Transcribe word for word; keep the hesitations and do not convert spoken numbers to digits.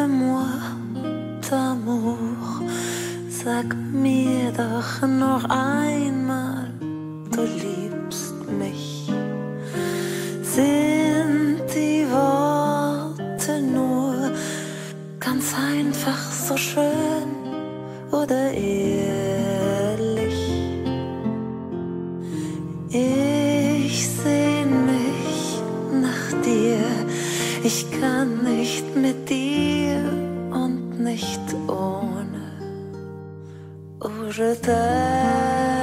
Parle-moi d'amour, sag mir doch noch einmal, du liebst mich. Sind die Worte nur ganz einfach so schön oder ehrlich? Ich sehn mich nach dir, ich kann nicht mit dir und nicht ohne. Oh, je t'aime.